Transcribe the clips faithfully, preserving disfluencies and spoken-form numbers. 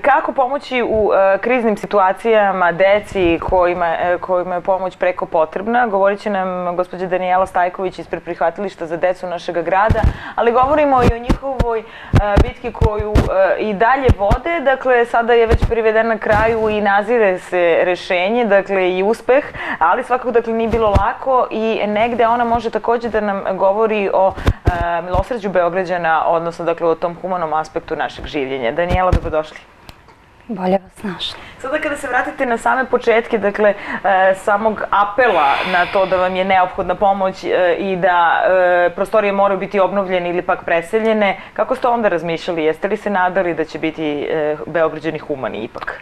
kako pomoći u kriznim situacijama deci kojima je pomoć preko potrebna. Govorit će nam gospođa Danijela Stajković ispred prihvatilišta za decu našeg grada, ali govorimo i o njihovoj bitki koju i dalje vode. Dakle, sada je već privedena kraju i nazire se rešenje, dakle i uspeh, ali svakako dakle nije bilo lako i negde ona može takođe da nam govori o milosrđu Beograđana, odnosno dakle o tom humanom aspektu našeg življenja. Danijela, dobrodošli. Bolje vas našli. Sada kada se vratite na same početke, dakle, samog apela na to da vam je neophodna pomoć i da prostorije moraju biti obnovljene ili pak preseljene, kako ste onda razmišljali? Jeste li se nadali da će biti Beograđani humani ipak?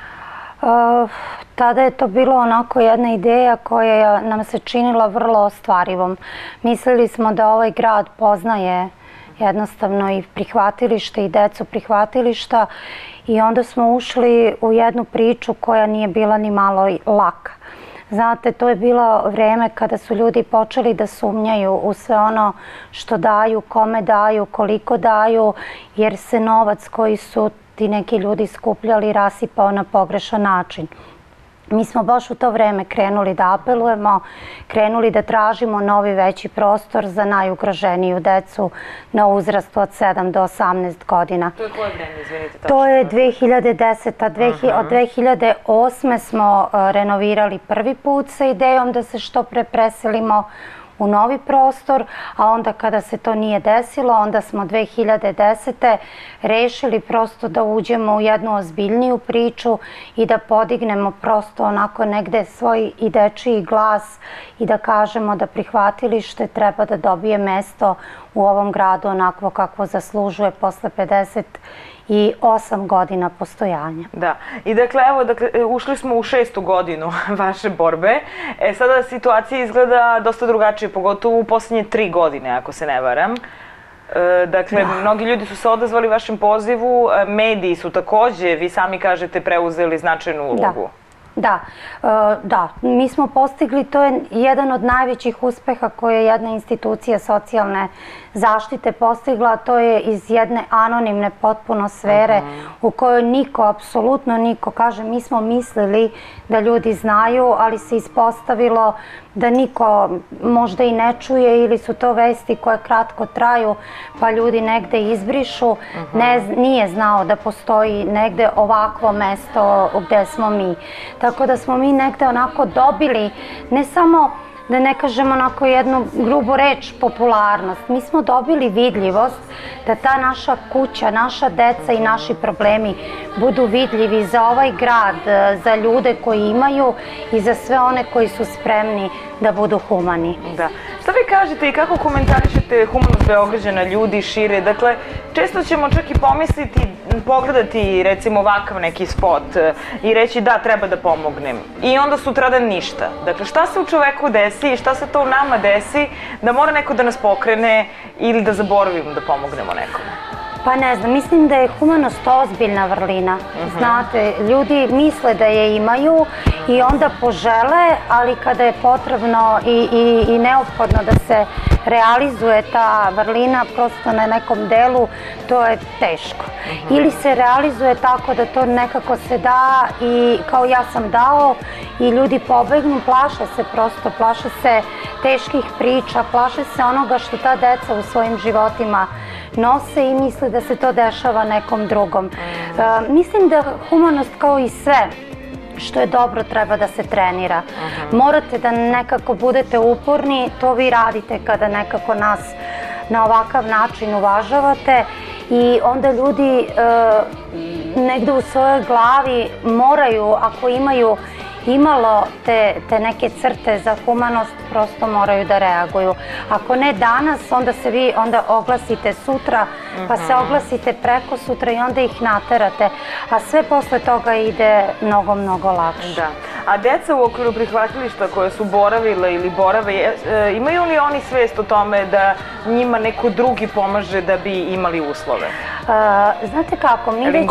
Tada je to bilo onako jedna ideja koja nam se činila vrlo ostvarivom. Mislili smo da ovaj grad poznaje jednostavno i prihvatilište i decu prihvatilišta i onda smo ušli u jednu priču koja nije bila ni malo laka. Znate, to je bilo vreme kada su ljudi počeli da sumnjaju u sve ono što daju, kome daju, koliko daju, jer se novac koji su ti neki ljudi skupljali rasipao na pogrešan način. Mi smo baš u to vreme krenuli da apelujemo, krenuli da tražimo novi veći prostor za najugroženiju decu na uzrastu od sedam do osamnaest godina. To je koje vreme, izvinite? To je dve hiljade deseta. Od dve hiljade osme smo renovirali prvi put sa idejom da se što pre preselimo u novi prostor, a onda kada se to nije desilo, onda smo dve hiljade desete. rešili prosto da uđemo u jednu ozbiljniju priču i da podignemo prosto onako negde svoj i dečiji glas i da kažemo da prihvatilište treba da dobije mesto u ovom gradu onako kakvo zaslužuje posle pedeset i osam godina postojanja. Da. I dakle, evo, ušli smo u šestu godinu vaše borbe. E, sada situacija izgleda dosta drugačije, pogotovo u poslednje tri godine, ako se ne varam. Dakle, mnogi ljudi su se odazvali vašem pozivu, mediji su takođe, vi sami kažete, preuzeli značajnu ulogu. Da, da. Mi smo postigli, to je jedan od najvećih uspeha koje je jedna institucija socijalne zaštite postigla, to je iz jedne anonimne potpuno sfere u kojoj niko, apsolutno niko, kaže, mi smo mislili da ljudi znaju, ali se ispostavilo da niko možda i ne čuje ili su to vesti koje kratko traju pa ljudi negde izbrišu. Nije znao da postoji negde ovakvo mesto gde smo mi. Tako da smo mi negde onako dobili, ne samo da ne kažem onako jednu grubu reč, popularnost. Mi smo dobili vidljivost da ta naša kuća, naša deca i naši problemi budu vidljivi za ovaj grad, za ljude koji imaju i za sve one koji su spremni da budu humani. Da. Šta vi kažete i kako komentarišete humanost Beograđana, ljudi šire? Dakle, često ćemo čak i pomisliti, pogledati recimo ovakav neki spot i reći da, treba da pomognem. I onda sutradan ništa. Dakle, šta se u čoveku desi i šta se to u nama desi da mora neko da nas pokrene ili da zaboravimo da pomognemo nekome? Pa ne znam, mislim da je humanost ozbiljna vrlina. Znate, ljudi misle da je imaju i onda požele, ali kada je potrebno i neophodno da se realizuje ta vrlina prosto na nekom delu, to je teško. Ili se realizuje tako da to nekako se da i kao ja sam dao i ljudi pobegnu, plaše se prosto, plaše se teških priča, plaše se onoga što ta deca u svojim životima nose i misle da se to dešava nekom drugom. Mislim da humanost kao i sve što je dobro treba da se trenira. Morate da nekako budete uporni, to vi radite kada nekako nas na ovakav način uvažavate i onda ljudi negde u svojoj glavi moraju, ako imaju imalo te neke crte za humanost, prosto moraju da reaguju. Ako ne danas, onda se vi onda oglasite sutra, pa se oglasite preko sutra i onda ih naterate. A sve posle toga ide mnogo, mnogo lakše. Da. A deca u okviru prihvatilišta koje su boravile ili borave, imaju li oni svest o tome da njima neko drugi pomaže da bi imali uslove? Znate kako,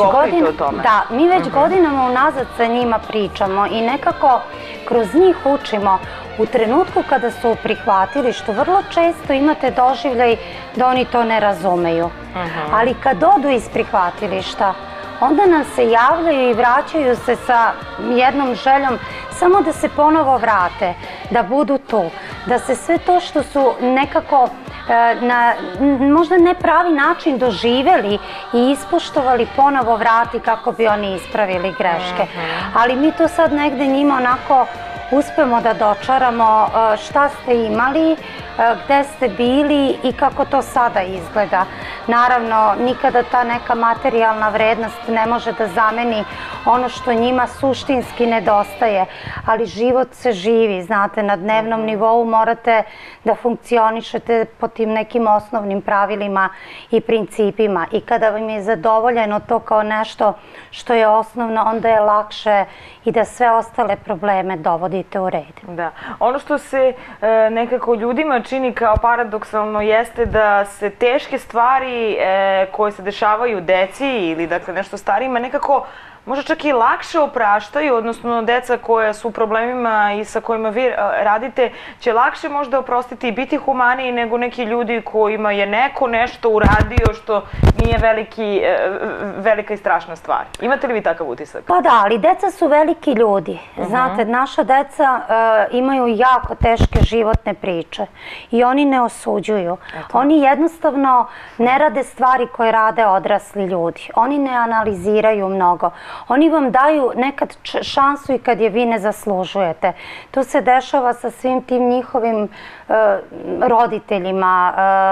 mi već godinama unazad sa njima pričamo i nekako kroz njih učimo. U trenutku kada su u prihvatilištu vrlo često imate doživljaj da oni to ne razumeju. Ali kad odu iz prihvatilišta, onda nam se javljaju i vraćaju se sa jednom željom samo da se ponovo vrate, da budu tu, da se sve to što su nekako na možda ne pravi način doživeli i ispoštovali ponovo vrati kako bi oni ispravili greške. Ali mi to sad negde njima onako uspemo da dočaramo šta ste imali, gde ste bili i kako to sada izgleda. Naravno, nikada ta neka materijalna vrednost ne može da zameni ono što njima suštinski nedostaje, ali život se živi, znate, na dnevnom nivou morate da funkcionišete po tim nekim osnovnim pravilima i principima i kada vam je zadovoljeno to kao nešto što je osnovno, onda je lakše i da sve ostale probleme dovodite u red. Da. Ono što se nekako ljudima čini kao paradoksalno jeste da se teške stvari koje se dešavaju deci ili dakle nešto starijima nekako možda čak i lakše opraštaju, odnosno deca koja su u problemima i sa kojima vi radite će lakše možda oprostiti i biti humaniji nego neki ljudi kojima je neko nešto uradio što nije velika i strašna stvar. Imate li vi takav utisak? Pa da, ali deca su veliki ljudi. Znate, naša deca imaju jako teške životne priče i oni ne osuđuju. Oni jednostavno ne rade stvari koje rade odrasli ljudi. Oni ne analiziraju mnogo. Oni vam daju nekad šansu i kad je vi ne zaslužujete. To se dešava sa svim tim njihovim roditeljima.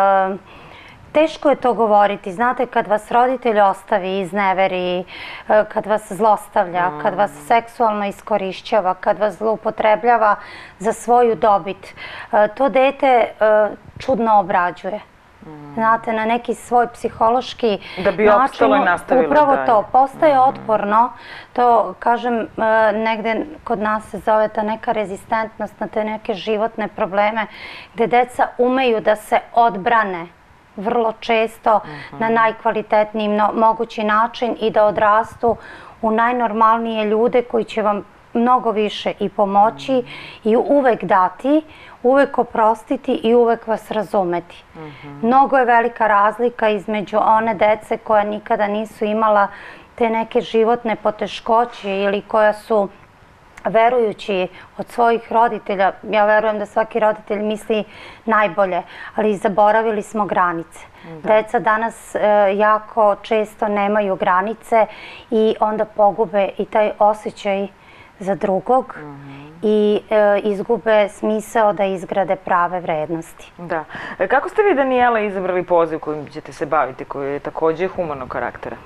Teško je to govoriti. Znate, kad vas roditelj ostavi, izneveri, kad vas zlostavlja, kad vas seksualno iskorišćava, kad vas zloupotrebljava za svoju dobit, to dete čudno obrađuje. Znate, na neki svoj psihološki način. Da bi opstalo i nastavilo dalje. Upravo to. Postaje otporno. To, kažem, negde kod nas se zove ta neka rezistentnost na te neke životne probleme gde deca umeju da se odbrane vrlo često na najkvalitetniji mogući način i da odrastu u najnormalnije ljude koji će vam mnogo više i pomoći i uvek dati, uvek oprostiti i uvek vas razumeti. Mnogo je velika razlika između one dece koja nikada nisu imala te neke životne poteškoće ili koja su verujući od svojih roditelja, ja verujem da svaki roditelj misli najbolje, ali zaboravili smo granice. Deca danas jako često nemaju granice i onda pogube i taj osjećaj za drugog i izgube smisao da izgrade prave vrednosti. Da. Kako ste vi, Danijela, izabrali poziv kojim ćete se baviti, koji je takođe humanog karaktera?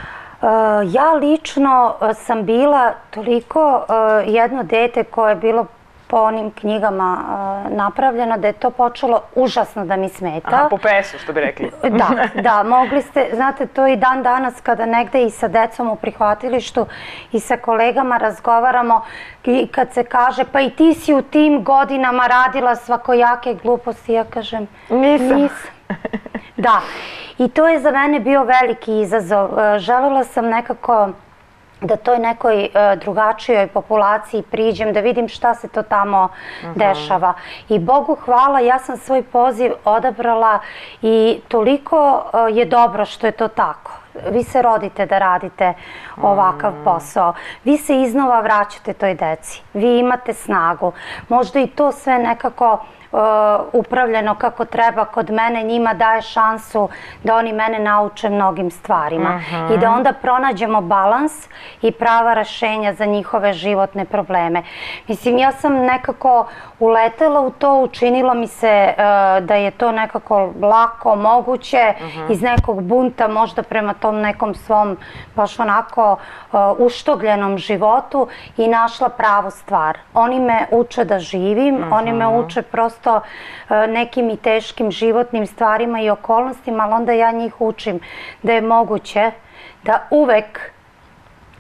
Ja lično sam bila toliko jedno dete koje je bilo po onim knjigama napravljeno da je to počelo užasno da mi smeta. Aha, po pesu, što bi rekli. Da, da, mogli ste, znate, to i dan danas kada negde i sa decom u prihvatilištu i sa kolegama razgovaramo i kad se kaže pa i ti si u tim godinama radila svakojake gluposti, ja kažem nisam. Da, i to je za mene bio veliki izazov. Želela sam nekako da toj nekoj drugačijoj populaciji priđem, da vidim šta se to tamo dešava. I Bogu hvala, ja sam svoj poziv odabrala i toliko je dobro što je to tako. Vi se rodite da radite ovakav posao. Vi se iznova vraćate toj deci. Vi imate snagu. Možda i to sve nekako upravljeno kako treba kod mene, njima daje šansu da oni mene nauče mnogim stvarima i da onda pronađemo balans i prava rešenja za njihove životne probleme. Mislim, ja sam nekako uletela u to, učinilo mi se da je to nekako lako, moguće, iz nekog bunta možda prema tom nekom svom baš onako uštogljenom životu i našla pravu stvar. Oni me uče da živim, oni me uče prosto nekim i teškim životnim stvarima i okolnostima, ali onda ja njih učim da je moguće da uvek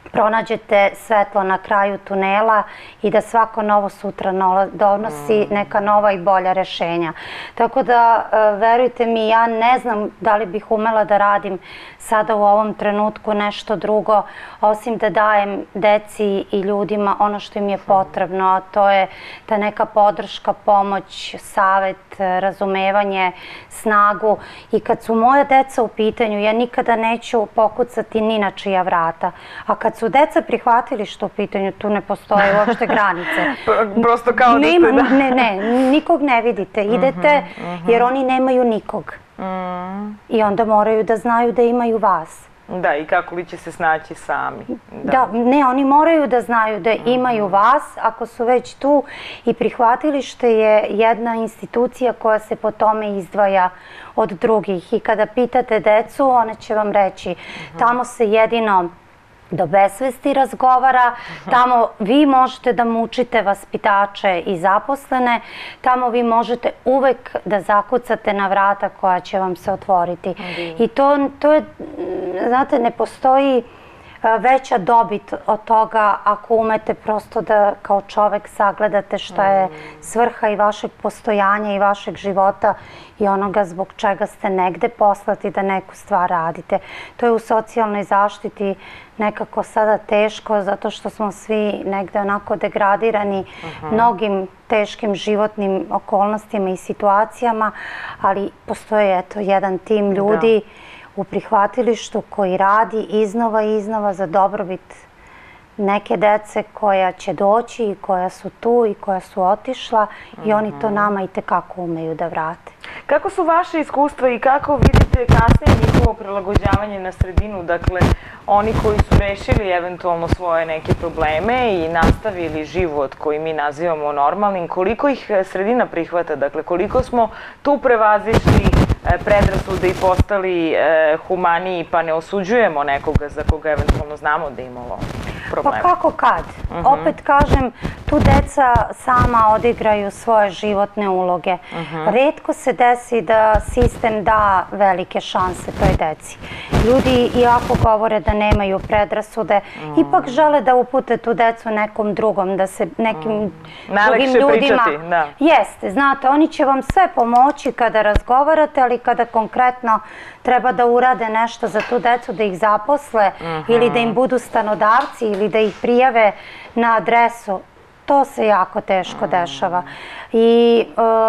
pronađete svetlo na kraju tunela i da svako novo sutra donosi neka nova i bolja rešenja. Tako da, verujte mi, ja ne znam da li bih umela da radim sada u ovom trenutku nešto drugo, osim da dajem deci i ljudima ono što im je potrebno, a to je ta neka podrška, pomoć, savet, razumevanje, snagu. I kad su moja deca u pitanju, ja nikada neću pokucati ni na čija vrata. A kad su deca prihvatili što u pitanju, tu ne postoje uopšte granice. Prosto kao da ste da... Ne, ne, nikog ne vidite. Idete jer oni nemaju nikog. I onda moraju da znaju da imaju vas. Da, i kako li će se snaći sami. Da, ne, oni moraju da znaju da imaju vas ako su već tu i prihvatilište je jedna institucija koja se po tome izdvaja od drugih. I kada pitate decu, one će vam reći tamo se jedino do besvesti razgovara, tamo vi možete da mučite vaspitače i zaposlene, tamo vi možete uvek da zakucate na vrata koja će vam se otvoriti. I to, to je, znate, ne postoji veća dobit od toga ako umete prosto da kao čovek sagledate šta je svrha i vašeg postojanja i vašeg života i onoga zbog čega ste negde poslati da neku stvar radite. To je u socijalnoj zaštiti nekako sada teško zato što smo svi negde onako degradirani mnogim teškim životnim okolnostima i situacijama, ali postoji eto jedan tim ljudi u prihvatilištu koji radi iznova i iznova za dobrobit neke dece koja će doći i koja su tu i koja su otišla i oni to nama i tekako umeju da vrate. Kako su vaše iskustva i kako vidite kasnije njihovo prilagođavanje na sredinu? Dakle, oni koji su rešili eventualno svoje neke probleme i nastavili život koji mi nazivamo normalnim, koliko ih sredina prihvata? Dakle, koliko smo tu prevazišli predrasude i postali humaniji pa ne osuđujemo nekoga za koga eventualno znamo da imalo probleme? Pa kako kad? Opet kažem, tu deca sama odigraju svoje životne uloge. Retko se desi da sistem da velike šanse toj deci. Ljudi, iako govore da nemaju predrasude, ipak žele da upute tu decu nekom drugom, da se nekim drugim ljudima... Jeste, znate, oni će vam sve pomoći kada razgovarate, ali kada konkretno treba da urade nešto za tu decu, da ih zaposle ili da im budu stanodavci ili da ih prijave na adresu, to se jako teško dešava. I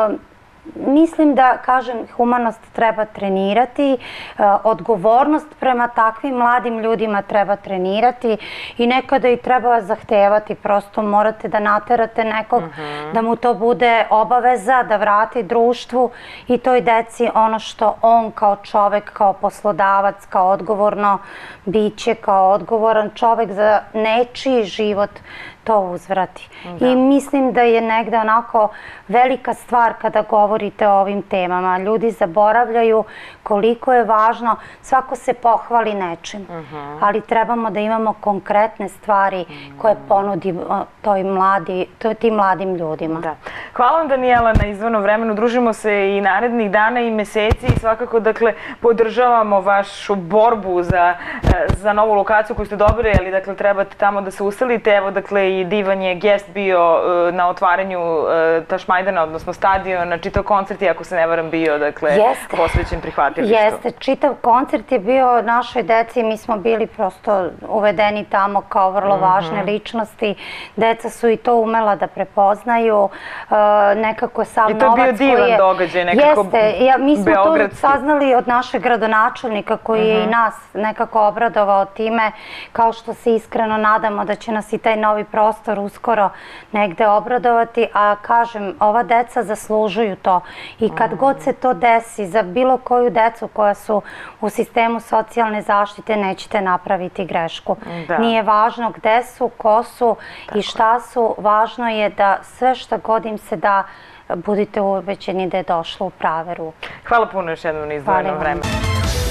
mislim da, kažem, humanost treba trenirati, odgovornost prema takvim mladim ljudima treba trenirati i nekada i treba zahtevati, prosto morate da naterate nekog da mu to bude obaveza, da vrati društvu i toj deci ono što on kao čovek, kao poslodavac, kao odgovorno biće, kao odgovoran čovek za nečiji život to uzvrati. I mislim da je negde onako velika stvar kada govorite o ovim temama. Ljudi zaboravljaju koliko je važno, svako se pohvali nečim, ali trebamo da imamo konkretne stvari koje ponudimo tim mladim ljudima. Hvala vam, Danijela, na izdvojenom vremenu. Družimo se i narednih dana i meseci i svakako, dakle, podržavamo vašu borbu za novu lokaciju koju ste dobili, ali, dakle, trebate tamo da se uselite. Evo, dakle, i divan je gest bio na otvaranju Tašmajdana, odnosno stadiona, čitav koncert i, ako se ne varam, bio, dakle, posvećen prihvatilištu. Jeste, čitav koncert je bio našoj deci, mi smo bili prosto uvedeni tamo kao vrlo važne ličnosti. Deca su i to umela da prepoznaju, nekako sam novac koji je... I to je bio divan događaj, nekako beogradski. Jeste, mi smo to saznali od našeg gradonačelnika koji je i nas nekako obradovao time, kao što se iskreno nadamo da će nas i taj novi prostor uskoro negde obradovati, a kažem, ova deca zaslužuju to i kad god se to desi za bilo koju decu koja su u sistemu socijalne zaštite, nećete napraviti grešku. Nije važno gde su, ko su i šta su, važno je da sve što god im se da, budite ubeđeni da je došlo u prave ruke. Hvala puno još jednom na izdvojenom vremenu.